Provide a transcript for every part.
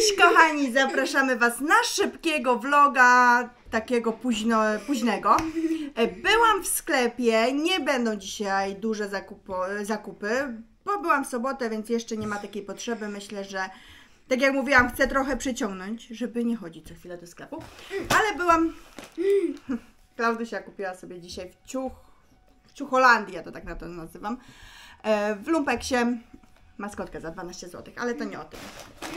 Cześć kochani, zapraszamy Was na szybkiego vloga, takiego późnego. Byłam w sklepie, nie będą dzisiaj duże zakupy, bo byłam w sobotę, więc jeszcze nie ma takiej potrzeby. Myślę, że tak jak mówiłam, chcę trochę przyciągnąć, żeby nie chodzić co chwilę do sklepu. Ale byłam... Klaudusia kupiła sobie dzisiaj w Ciucholandii, ja to tak na to nazywam, w Lumpeksie maskotkę za 12 zł, ale to nie o tym.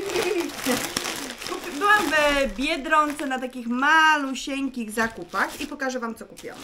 Byłam w Biedronce na takich malusieńkich zakupach i pokażę Wam, co kupiłam.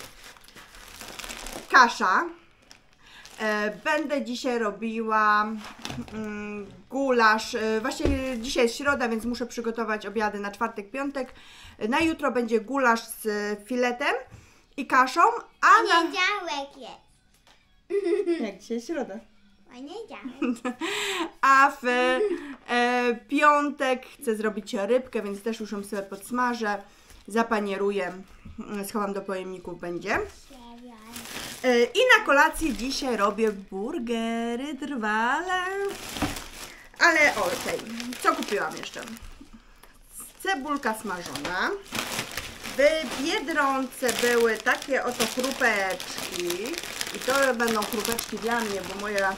Kasza. Będę dzisiaj robiła gulasz. Właśnie dzisiaj jest środa, więc muszę przygotować obiady na czwartek, piątek. Na jutro będzie gulasz z filetem i kaszą, a na... Poniedziałek jest. Jak dzisiaj jest środa? Poniedziałek. A w piątek chcę zrobić rybkę, więc też już ją sobie podsmażę, zapanieruję, schowam do pojemników będzie. I na kolację dzisiaj robię burgery, drwale. Ale okej, co kupiłam jeszcze? Cebulka smażona. W Biedronce były takie oto chrupeczki. I to będą chrupeczki dla mnie, bo moja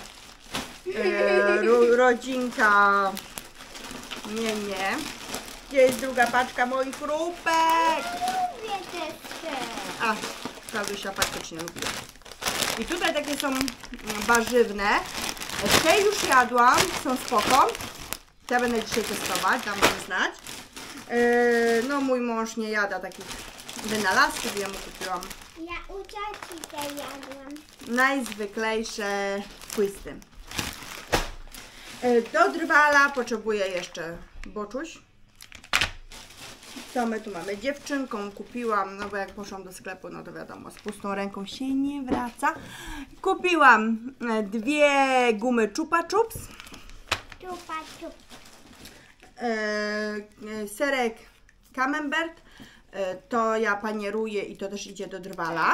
rodzinka... Nie. Gdzie jest druga paczka moich chrupek? Lubię też. A, Klaudusia faktycznie lubiła. I tutaj takie są warzywne. Te już jadłam, są spoko. Te będę dzisiaj testować, dam wam znać. No mój mąż nie jada takich wynalazków, ja mu kupiłam Ja u cioci te jadłam. najzwyklejsze twisty. Do drwala potrzebuję jeszcze boczuś. Co my tu mamy? Dziewczynką kupiłam, no bo jak poszłam do sklepu, no to wiadomo, z pustą ręką się nie wraca. Kupiłam dwie gumy Chupa Chups. Chupa chup. Serek Camembert. To ja panieruję i to też idzie do drwala.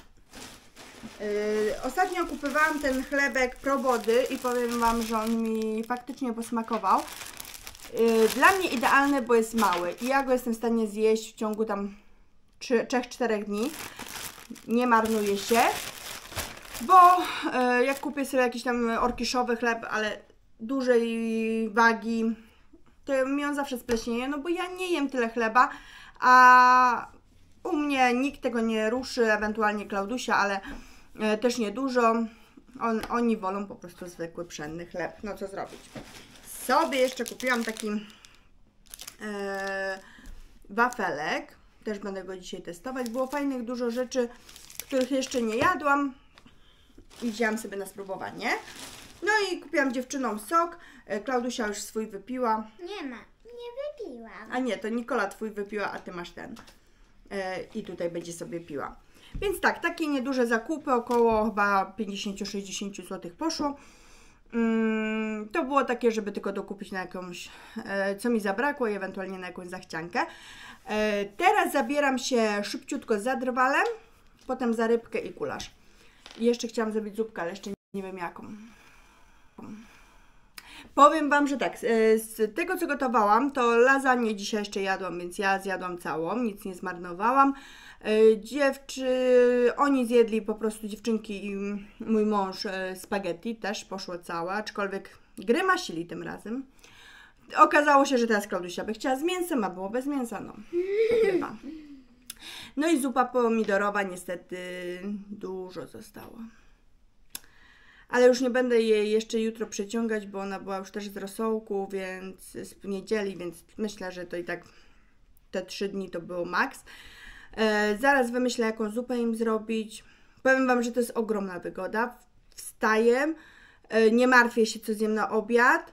Ostatnio kupowałam ten chlebek Probody i powiem Wam, że on mi faktycznie posmakował. Dla mnie idealny, bo jest mały i ja go jestem w stanie zjeść w ciągu tam 3-4 dni. Nie marnuje się, bo jak kupię sobie jakiś tam orkiszowy chleb, ale dużej wagi, to mi on zawsze spleśnieje, no bo ja nie jem tyle chleba, a u mnie nikt tego nie ruszy, ewentualnie Klaudusia, ale też nie dużo. Oni wolą po prostu zwykły pszenny chleb. No co zrobić? Sobie jeszcze kupiłam taki wafelek. Też będę go dzisiaj testować. Było fajnych dużo rzeczy, których jeszcze nie jadłam i wzięłam sobie na spróbowanie. No i kupiłam dziewczynom sok. Klaudusia już swój wypiła. Nie ma. Nie wypiłam. A nie, to Nikola twój wypiła, a ty masz ten. I tutaj będzie sobie piła. Więc tak, takie nieduże zakupy, około chyba 50-60 zł poszło. To było takie, żeby tylko dokupić na jakąś, co mi zabrakło i ewentualnie na jakąś zachciankę. Teraz zabieram się szybciutko za drwalem, potem za rybkę i gulasz. I jeszcze chciałam zrobić zupkę, ale jeszcze nie wiem jaką. Powiem Wam, że tak, z tego co gotowałam, to lasagne dzisiaj jeszcze jadłam, więc ja zjadłam całą, nic nie zmarnowałam. Oni zjedli po prostu, dziewczynki i mój mąż, spaghetti, też poszło całe, aczkolwiek grymasili tym razem. Okazało się, że teraz Klaudusia by chciała z mięsem, a było bez mięsa, no chyba. No i zupa pomidorowa niestety dużo zostało. Ale już nie będę jej jeszcze jutro przeciągać, bo ona była już też z rosołku, więc z niedzieli, więc myślę, że to i tak te 3 dni to było maks. Zaraz wymyślę, jaką zupę im zrobić. Powiem Wam, że to jest ogromna wygoda. Wstaję, nie martwię się, co zjem na obiad.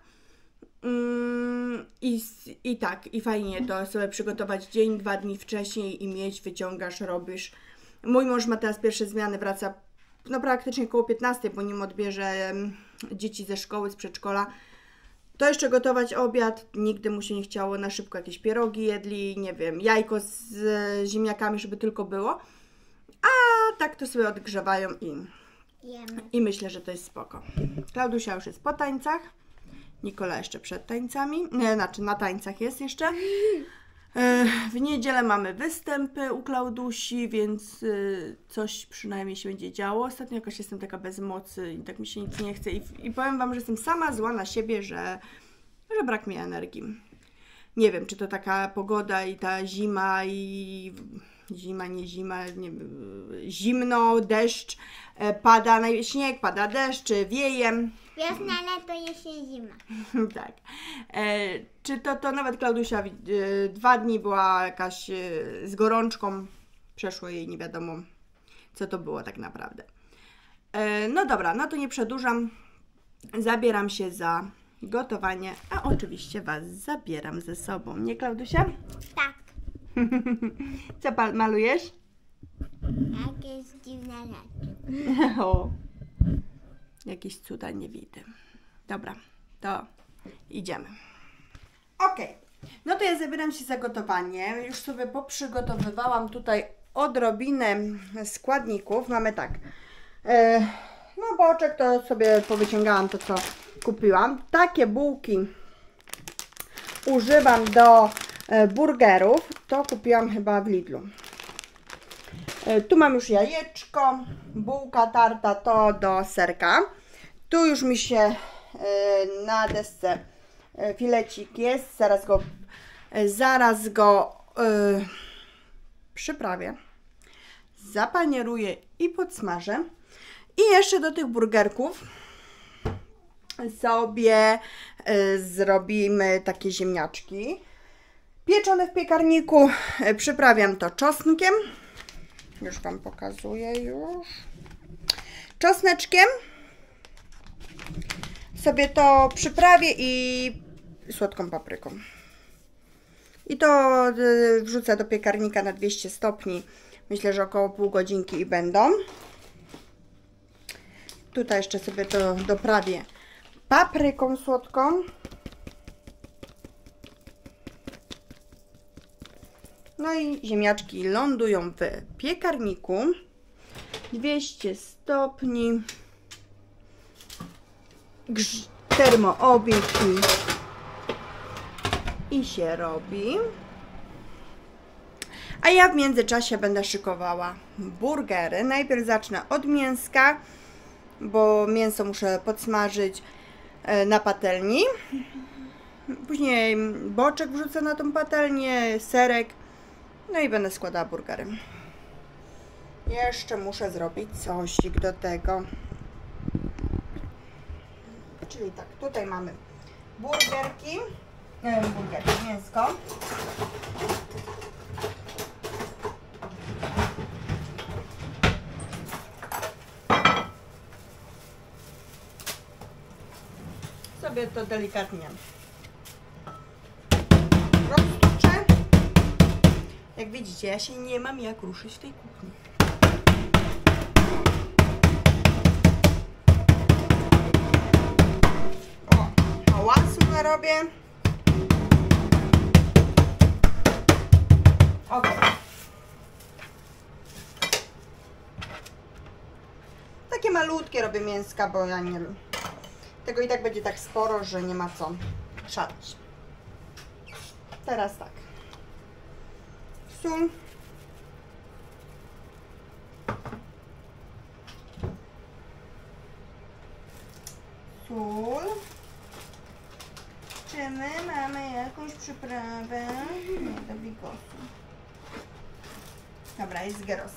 I tak, i fajnie to sobie przygotować dzień, 2 dni wcześniej i mieć, wyciągasz, robisz. Mój mąż ma teraz pierwsze zmiany, wraca no praktycznie koło 15, bo nim odbierze dzieci ze szkoły, z przedszkola. To jeszcze gotować obiad, nigdy mu się nie chciało, na szybko jakieś pierogi jedli, nie wiem, jajko z ziemniakami, żeby tylko było. A tak to sobie odgrzewają i myślę, że to jest spoko. Klaudusia już jest po tańcach. Nikola jeszcze przed tańcami, znaczy na tańcach jest jeszcze. W niedzielę mamy występy u Klaudusi, więc coś przynajmniej się będzie działo. Ostatnio jakoś jestem taka bez mocy i tak mi się nic nie chce i powiem Wam, że jestem sama zła na siebie, że brak mi energii. Nie wiem, czy to taka pogoda i ta zima i... Zima, nie zima, nie, zimno, deszcz, pada, śnieg, pada deszcz, wieje. Wiosna, lato, jesień, zima. Tak. Czy to nawet Klaudusia 2 dni była jakaś z gorączką, przeszło jej, nie wiadomo co to było tak naprawdę. No dobra, no to nie przedłużam, zabieram się za gotowanie, a oczywiście Was zabieram ze sobą, nie Klaudusia? Tak. Co malujesz? Jakieś dziwne rzeczy. O, jakieś cuda nie widzę. Dobra, to idziemy. Ok, no to ja zabieram się za gotowanie. Już sobie poprzygotowywałam tutaj odrobinę składników. Mamy tak, no boczek to sobie powyciągałam to, co kupiłam. Takie bułki używam do burgerów. To kupiłam chyba w Lidlu. Tu mam już jajeczko, bułka tarta to do serka. Tu już mi się na desce filecik jest, zaraz go przyprawię, zapanieruję i podsmażę. I jeszcze do tych burgerków sobie zrobimy takie ziemniaczki pieczone w piekarniku. Przyprawiam to czosnkiem. Już Wam pokazuję czosneczkiem. Sobie to przyprawię i słodką papryką. I to wrzucę do piekarnika na 200 stopni. Myślę, że około pół godzinki i będą. Tutaj jeszcze sobie to doprawię papryką słodką. No i ziemniaczki lądują w piekarniku. 200 stopni. Termoobieg i się robi. A ja w międzyczasie będę szykowała burgery. Najpierw zacznę od mięska, bo mięso muszę podsmażyć na patelni. Później boczek wrzucę na tą patelnię, serek. No i będę składała burgery. Jeszcze muszę zrobić sosik do tego. Czyli tak, tutaj mamy burgerki, mięsko. Sobie to delikatnie roztuczę. Jak widzicie, ja się nie mam jak ruszyć w tej kuchni. Hałasu narobię. Ok. Takie malutkie robię mięska, bo ja nie... Tego i tak będzie tak sporo, że nie ma co szaleć. Teraz tak. Sól. Sól. Czy my mamy jakąś przyprawę? Nie, do bigosu. Dobra, jest gyros.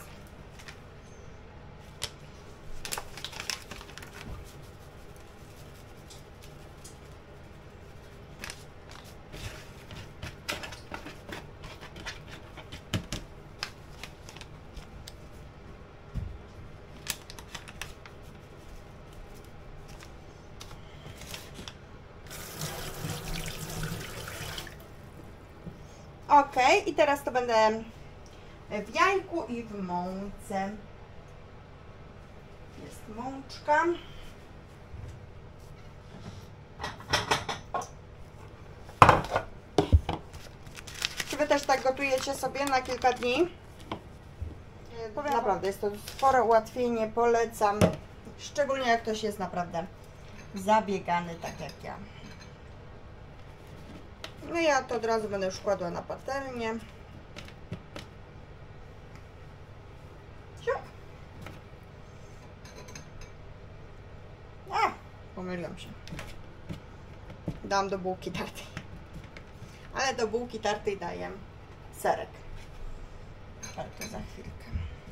Ok, i teraz to będę w jajku i w mące. Jest mączka. Czy Wy też tak gotujecie sobie na kilka dni? Naprawdę jest to spore ułatwienie, polecam. Szczególnie jak ktoś jest naprawdę zabiegany, tak jak ja. No ja to od razu będę już kładła na patelnię. Pomyliłam się. Dam do bułki tartej. Ale do bułki tartej daję serek. Ale to za chwilkę.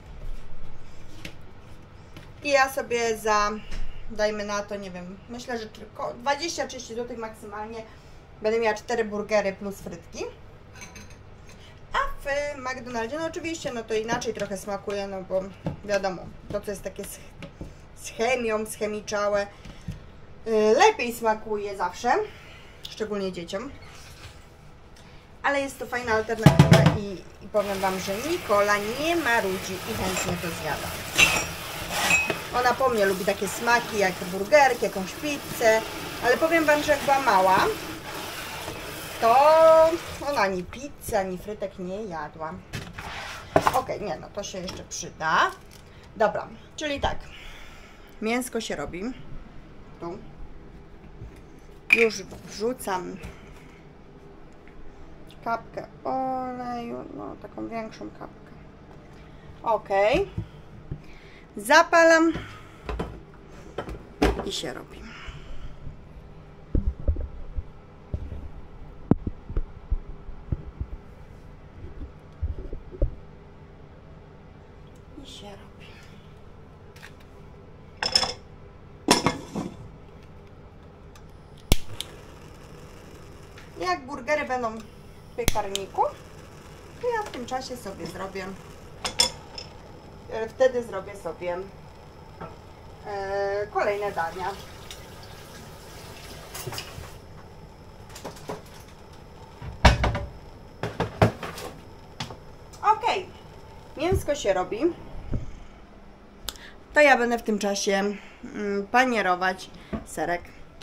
I ja sobie za, dajmy na to, nie wiem, myślę, że tylko 20-30 zł maksymalnie będę miała 4 burgery plus frytki. A w McDonaldzie, no oczywiście, no to inaczej trochę smakuje, no bo wiadomo, to co jest takie z chemią, schemiczałe, lepiej smakuje zawsze, szczególnie dzieciom. Ale jest to fajna alternatywa i powiem Wam, że Nikola nie marudzi i chętnie to zjada. Ona po mnie lubi takie smaki jak burgerki, jakąś pizzę, ale powiem Wam, że jak była mała, to ona ani pizzy, ani frytek nie jadła. Ok, nie, no to się jeszcze przyda. Dobra, czyli tak, mięsko się robi. Tu. Już wrzucam kapkę oleju, no taką większą kapkę. Ok. Zapalam i się robi. I się robi. Jak burgery będą w piekarniku, to ja w tym czasie sobie zrobię, wtedy zrobię sobie kolejne dania. Ok, mięsko się robi, to ja będę w tym czasie panierować serek.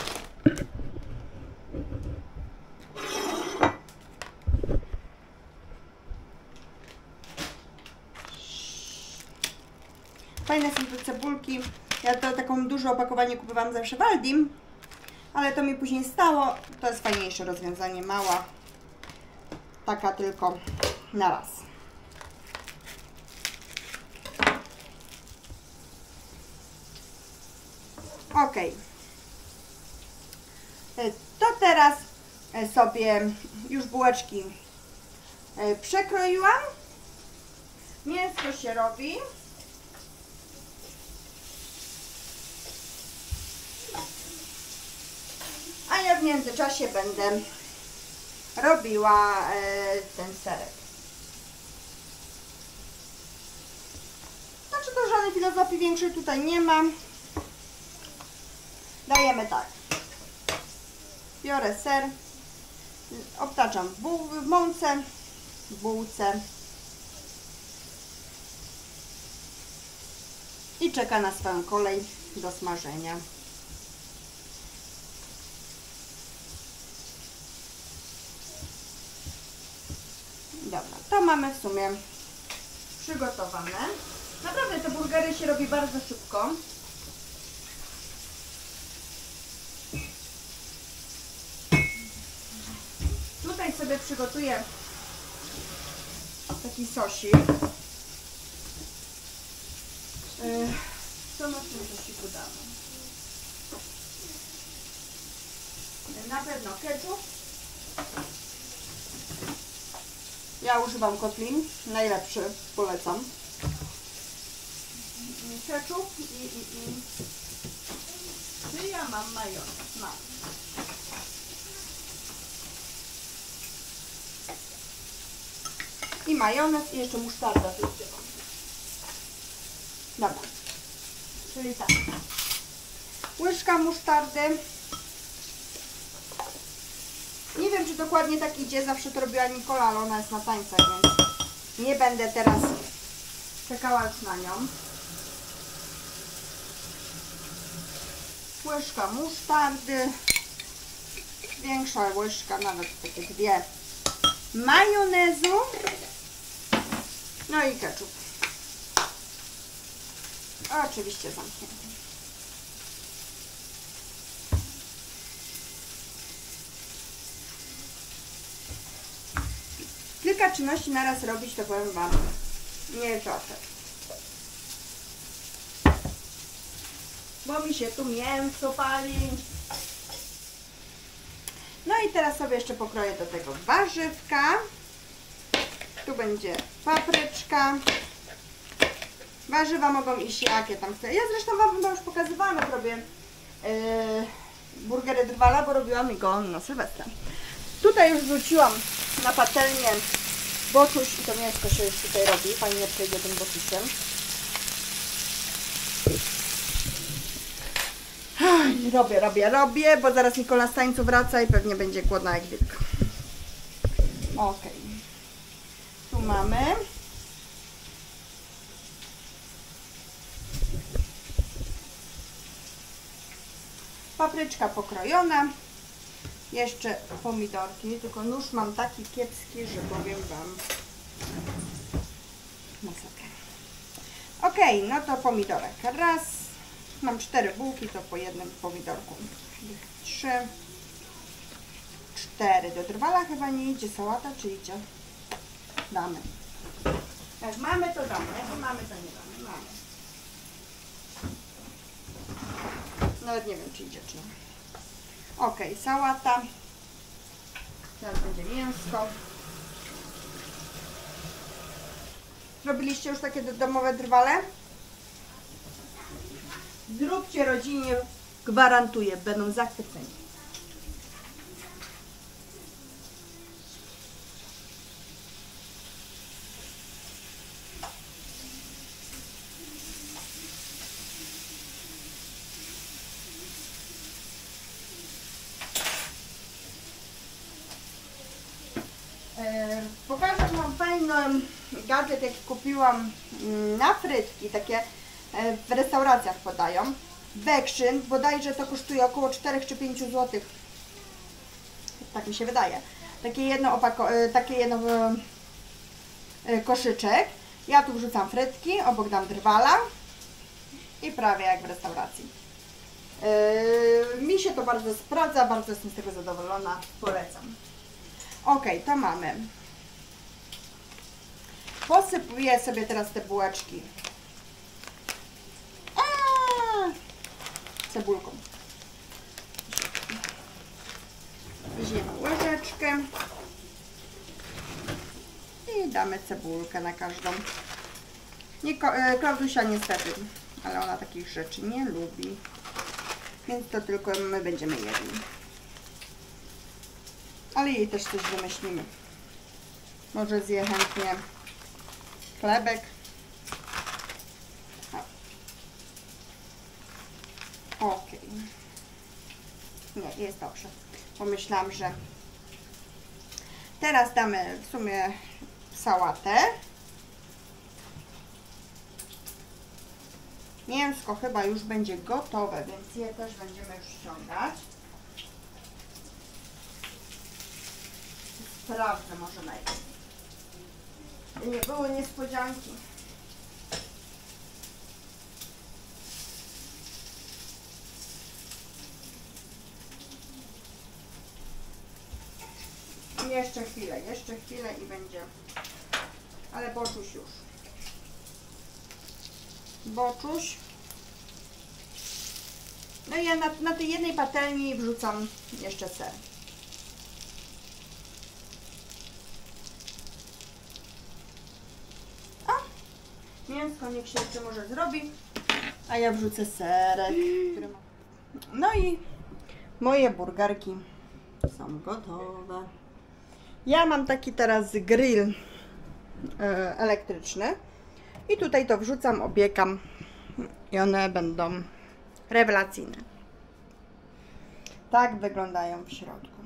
Fajne są te cebulki. Ja to taką duże opakowanie kupowałam zawsze w Aldi, ale to mi później stało. To jest fajniejsze rozwiązanie, mała. Taka tylko na raz. Ok. To teraz sobie już bułeczki przekroiłam. Mięsko się robi. A ja w międzyczasie będę robiła ten serek. Znaczy to żadnej filozofii większej tutaj nie ma. Dajemy tak. Biorę ser, obtaczam w mące, w bułce i czeka na swoją kolej do smażenia. Dobra, to mamy w sumie przygotowane. Naprawdę te burgery się robi bardzo szybko. Tutaj sobie przygotuję taki sosik. Co my w tym sosiku damy? Na pewno ketchup. Ja używam Kotlin, najlepszy, polecam. Ketchup Czy ja mam majonez? Mam. I majonez i jeszcze musztarda tu wzięłam. Dobra. Czyli tak. Łyżka musztardy. Nie wiem, czy dokładnie tak idzie, zawsze to robiła Nikola, ale ona jest na tańcach, więc nie będę teraz czekała już na nią. Łyżka musztardy, większa łyżka, nawet takie dwie, majonezu, no i ketchup. Oczywiście zamknięty. kilka czynności naraz robić, to powiem Wam, nie jest łatwe. Bo mi się tu mięso pali. No i teraz sobie jeszcze pokroję do tego warzywka. Tu będzie papryczka. Warzywa mogą iść jakie tam chcę. Ja zresztą Wam już pokazywałam, jak robię burgery drwala, bo robiłam go na Sylwestra. Tutaj już wrzuciłam na patelnię boczuś i to mięsko się już tutaj robi. Fajnie przejdzie tym boczusiem. Robię, bo zaraz Nikola z tańcu wraca i pewnie będzie głodna jak wilk. Ok. Tu mamy. Papryczka pokrojona. Jeszcze pomidorki, tylko nóż mam taki kiepski, że powiem Wam. Masakra. Ok, no to pomidorek. Raz. Mam 4 bułki, to po jednym pomidorku. 3. 4. Do drwala chyba nie idzie sałata, czy idzie? Damy. Jak mamy, to damy. Jak nie mamy, to nie damy. Mamy. Nawet nie wiem, czy idzie, czy nie. Ok, sałata. Teraz będzie mięsko. Robiliście już takie domowe drwale? Zróbcie rodzinie, gwarantuję, będą zachwyceni. Pokażę Wam fajny gadżet, jaki kupiłam na frytki, takie w restauracjach podają. Wekrzyn, bodajże to kosztuje około 4 czy 5 zł. Tak mi się wydaje. Takie jedno koszyczek. Ja tu wrzucam frytki, obok dam drwala i prawie jak w restauracji. Mi się to bardzo sprawdza, bardzo jestem z tego zadowolona, polecam. Ok, to mamy. Posypuję sobie teraz te bułeczki cebulką. Weźmiemy łyżeczkę i damy cebulkę na każdą. Klaudusia niestety, ale ona takich rzeczy nie lubi, więc to tylko my będziemy jedli. Ale jej też coś wymyślimy. Może zje chętnie chlebek. Ok. Nie, jest dobrze. Pomyślałam, że teraz damy w sumie sałatę. Mięsko chyba już będzie gotowe, więc je też będziemy już ściągać. Sprawdzę może najpierw. Nie było niespodzianki. Jeszcze chwilę i będzie. Ale boczuś już. Boczuś. No i ja na tej jednej patelni wrzucam jeszcze ser. Mięsko niech się jeszcze może zrobi, a ja wrzucę serek, który mam. No i moje burgerki są gotowe. Ja mam taki teraz grill elektryczny i tutaj to wrzucam, opiekam i one będą rewelacyjne. Tak wyglądają w środku.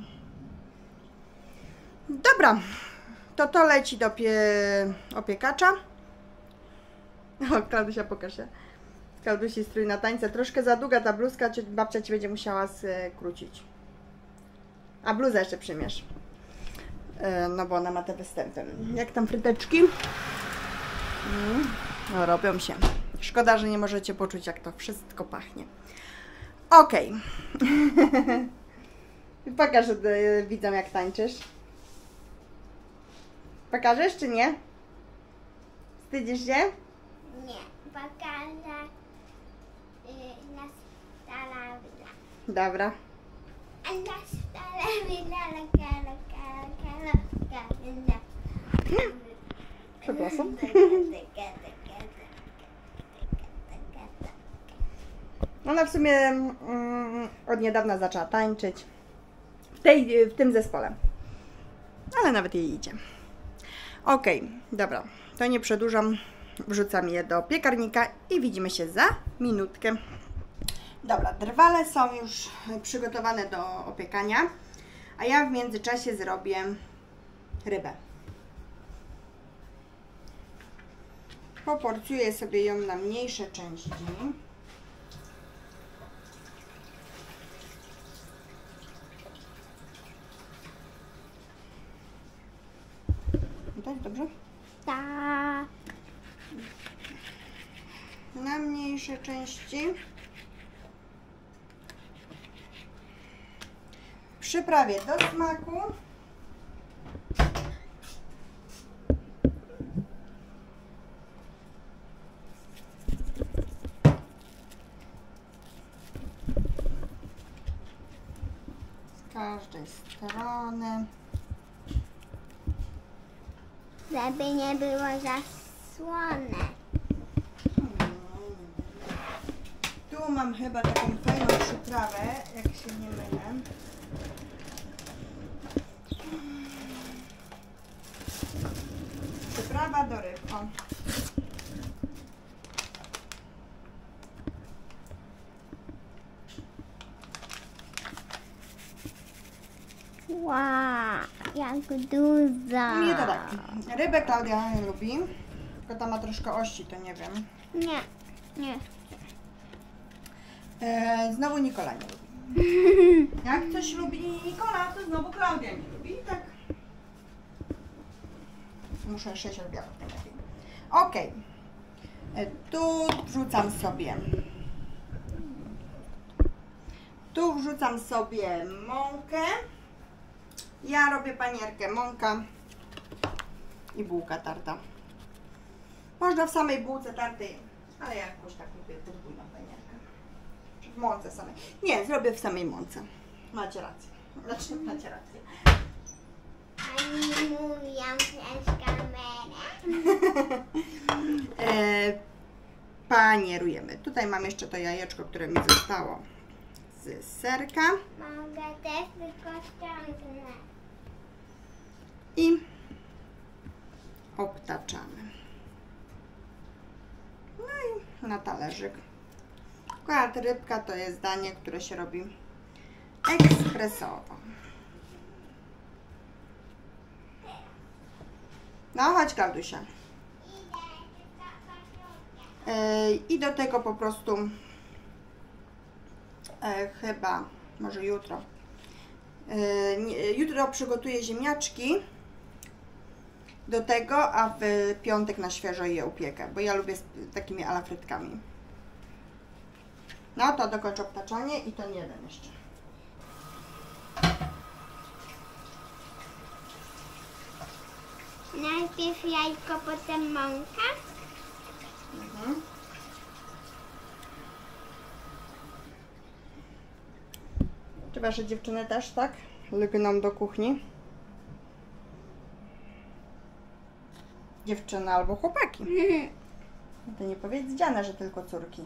Dobra, to leci do opiekacza. O, Klaudusia, pokaż się. Klaudusi strój na tańce. Troszkę za długa ta bluzka, babcia Ci będzie musiała skrócić. A bluzę jeszcze przymierz. No bo ona ma te występy. Jak tam fryteczki? No, robią się. Szkoda, że nie możecie poczuć, jak to wszystko pachnie. Ok. Pokaż widzom, jak tańczysz. Pokażesz czy nie? Wstydzisz się? Nie, pokażę na stole. Dobra. A na stole Przepraszam. Ona w sumie od niedawna zaczęła tańczyć w tym zespole. Ale nawet jej idzie. Ok, dobra. To nie przedłużam. Wrzucam je do piekarnika i widzimy się za minutkę. Dobra, drwale są już przygotowane do opiekania, a ja w międzyczasie zrobię rybę. Poporcjuję sobie ją na mniejsze części. Tak, dobrze? Tak. Na mniejsze części. Przyprawię do smaku. Z każdej strony. Żeby nie było za słone. Tu mam chyba taką fajną przyprawę, jak się nie mylę. Przyprawa do ryb. O. Wow, jak dużo. Nie to tak. Rybę Klaudia nie lubi, tylko ta ma troszkę ości, to nie wiem. Nie, nie. Znowu Nikola nie lubi. Jak coś lubi Nikola, to znowu Klaudia nie lubi. I tak. Muszę 6 odbiorów najlepiej. Ok. Tu wrzucam sobie mąkę. Ja robię panierkę, mąka i bułka tarta. Można w samej bułce tartej, ale ja jakoś tak lubię podwójną panierkę. W mące samej. Nie, zrobię w samej mące. Macie rację. Znaczy, macie rację. Oni mówią przez kamerę. Panierujemy. Tutaj mam jeszcze to jajeczko, które mi zostało z serka. Mogę też tylko ściągnąć. I obtaczamy. No i na talerzyk. Akurat rybka to jest danie, które się robi ekspresowo. No chodź, Klaudusia. I do tego po prostu chyba, może jutro. Jutro przygotuję ziemniaczki do tego, a w piątek na świeżo je upiekę, bo ja lubię z takimi ala frytkami. No to dokończę obtaczanie i to nie wiem jeszcze. Najpierw jajko, potem mąka. Mhm. Czy wasze dziewczyny też tak lgną do kuchni? Dziewczyny albo chłopaki. To nie powiedziane, że tylko córki.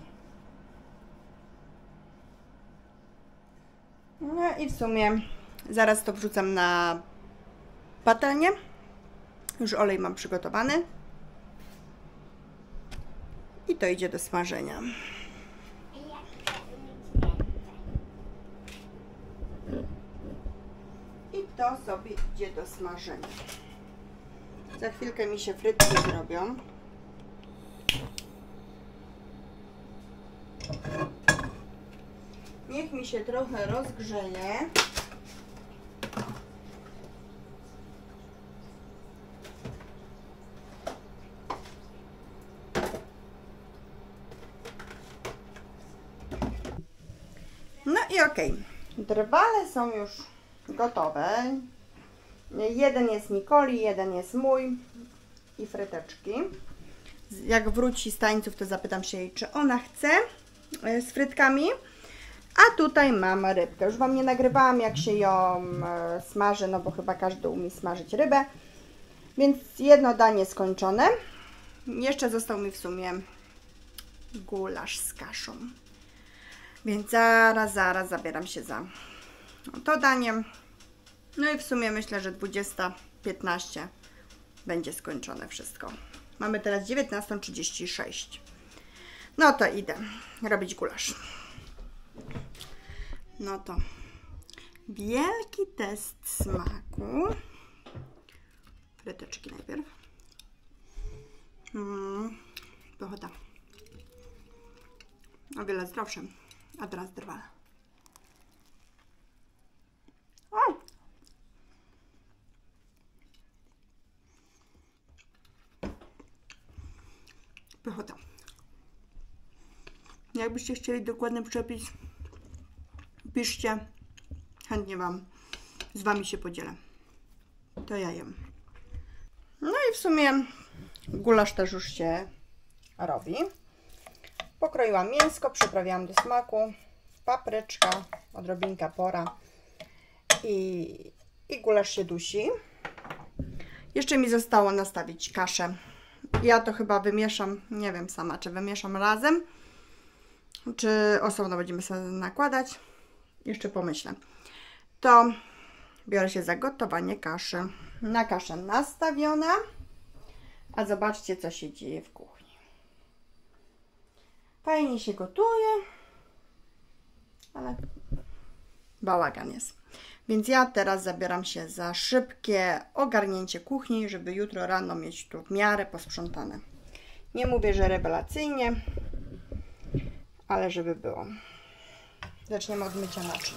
No i w sumie zaraz to wrzucam na patelnię. Już olej mam przygotowany. I to idzie do smażenia. I to sobie idzie do smażenia. Za chwilkę mi się frytki zrobią. Niech mi się trochę rozgrzeje. No i okej. Drwale są już gotowe. Jeden jest Nikoli, jeden jest mój i fryteczki. Jak wróci z tańców, to zapytam się jej, czy ona chce z frytkami. A tutaj mam rybkę. Już Wam nie nagrywałam, jak się ją smaży, no bo chyba każdy umie smażyć rybę. Więc jedno danie skończone. Jeszcze został mi w sumie gulasz z kaszą. Więc zaraz zabieram się za to danie. No i w sumie myślę, że 20:15 będzie skończone wszystko. Mamy teraz 19:36. No to idę robić gulasz. No to wielki test smaku. Fryteczki najpierw. Pychota. O wiele zdrowsze. A teraz drwale. O! Pychota. Jakbyście chcieli dokładny przepis, piszcie. Chętnie z Wami się podzielę. To ja jem. No i w sumie gulasz też już się robi. Pokroiłam mięsko, przyprawiłam do smaku. Papryczka, odrobinka pora i gulasz się dusi. Jeszcze mi zostało nastawić kaszę. Ja to chyba wymieszam, nie wiem sama, czy wymieszam razem, czy osobno będziemy sobie nakładać. Jeszcze pomyślę. To biorę się za gotowanie kaszy. Na kaszę nastawiona. A zobaczcie, co się dzieje w kuchni. Fajnie się gotuje, ale bałagan jest. Więc ja teraz zabieram się za szybkie ogarnięcie kuchni, żeby jutro rano mieć tu w miarę posprzątane. Nie mówię, że rewelacyjnie, ale żeby było. Zaczniemy od mycia naczyń.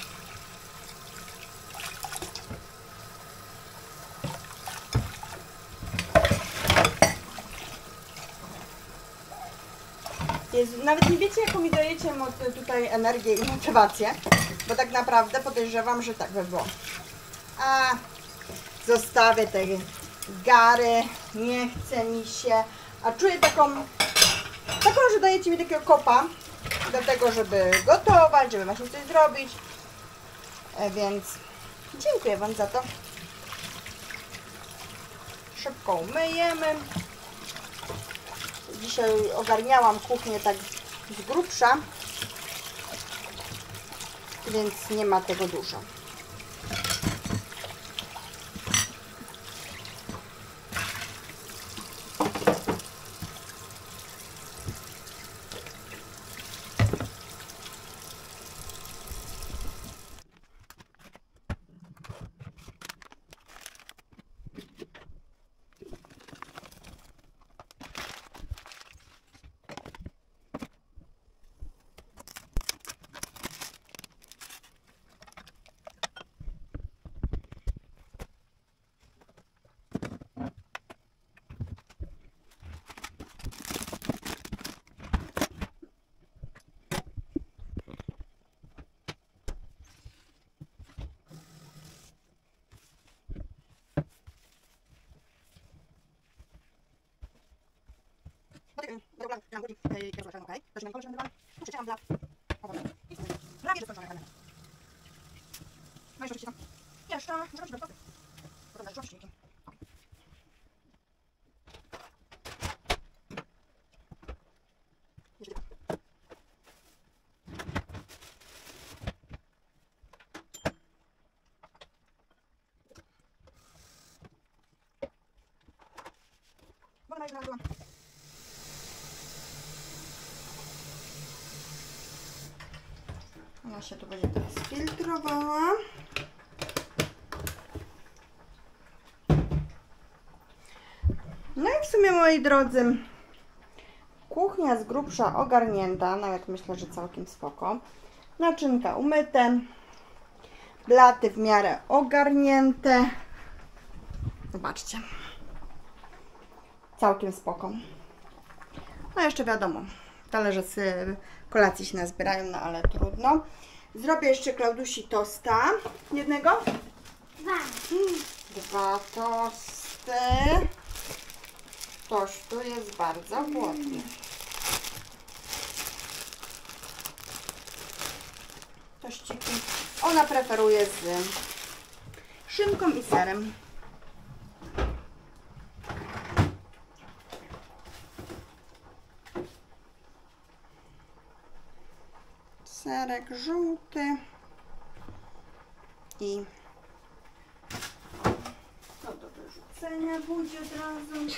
Jezu, nawet nie wiecie, jaką mi dajecie tutaj energię i motywację, bo tak naprawdę podejrzewam, że tak by było. A zostawię te gary, nie chce mi się, a czuję taką, że dajecie mi takiego kopa do tego, żeby gotować, żeby właśnie coś zrobić, więc dziękuję Wam za to. Szybko umyjemy. Dzisiaj ogarniałam kuchnię tak z grubsza, więc nie ma tego dużo. Ona się tu będzie teraz filtrowała. No i w sumie, moi drodzy, kuchnia z grubsza ogarnięta, nawet myślę, że całkiem spoko. Naczynka umyte, blaty w miarę ogarnięte. Zobaczcie. Całkiem spoko. No jeszcze wiadomo, talerze z kolacji się nazbierają, no ale trudno. Zrobię jeszcze Klaudusi tosta jednego. 2 tosty. Ktoś tu jest bardzo głodny. Tościki. Ona preferuje z szynką i serem. Serek żółty i to do wyrzucenia pójdzie od razu.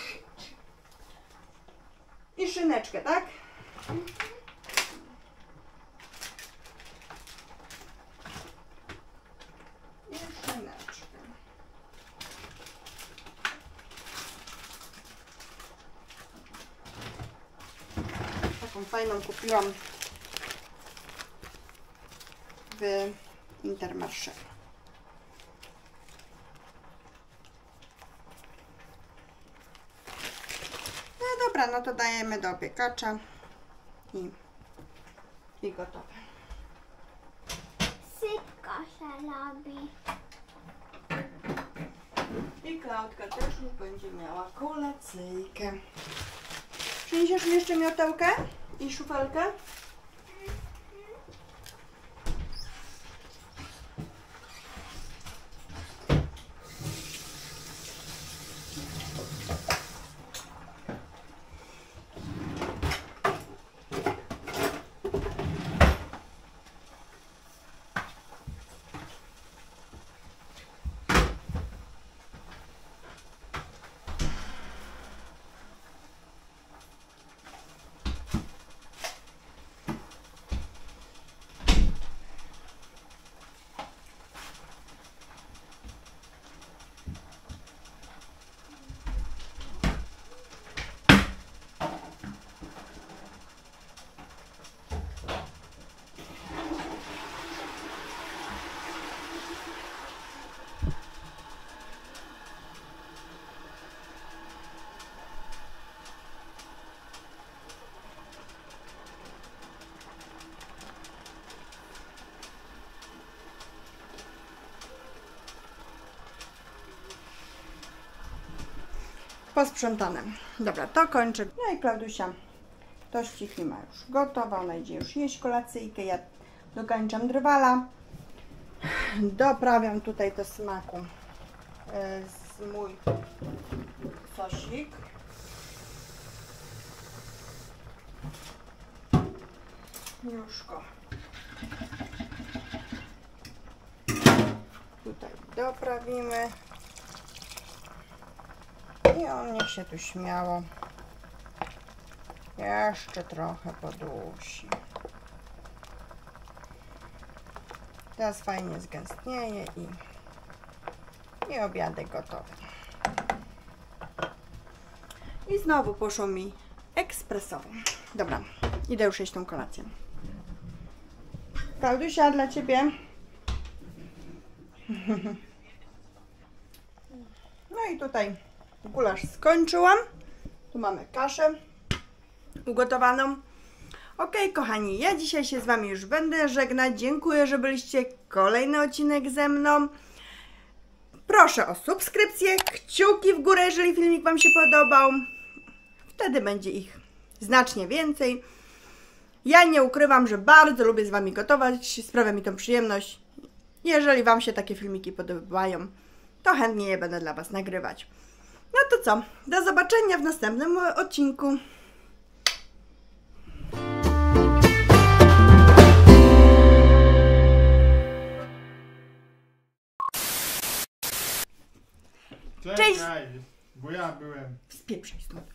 I szyneczkę, tak? I szyneczkę. Taką fajną kupiłam w Intermarché. No dobra, no to dajemy do opiekacza i gotowe. Sypko się robi. I Klaudka też już będzie miała kolacyjkę. Przyniesiesz mi jeszcze miotełkę i szufelkę? Posprzątane. Dobra, to kończę. No i Klaudusia tościki ma już gotowa. Ona idzie już jeść kolacyjkę. Ja dokończam drwala. Doprawiam tutaj do smaku z mój sosik. Już go tutaj doprawimy. I on niech się tu śmiało jeszcze trochę podusi. Teraz fajnie zgęstnieje i obiadek gotowy. I znowu poszło mi ekspresowo. Dobra, idę już jeść tą kolację. Klaudusia, dla Ciebie. No i tutaj gulasz skończyłam. Tu mamy kaszę ugotowaną. Ok, kochani, ja dzisiaj się z Wami już będę żegnać. Dziękuję, że byliście. Kolejny odcinek ze mną. Proszę o subskrypcję, kciuki w górę, jeżeli filmik Wam się podobał. Wtedy będzie ich znacznie więcej. Ja nie ukrywam, że bardzo lubię z Wami gotować. Sprawia mi to przyjemność. Jeżeli Wam się takie filmiki podobają, to chętnie je będę dla Was nagrywać. No to co? Do zobaczenia w następnym odcinku. Cześć! Bo ja byłem. Spieprzaj stąd.